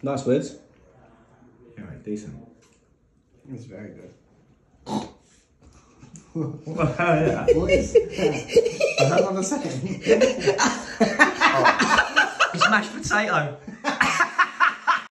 Nice words. Yeah, right, decent. It's very good. What? Yeah. What is that? Hang on a second. It's mashed potato.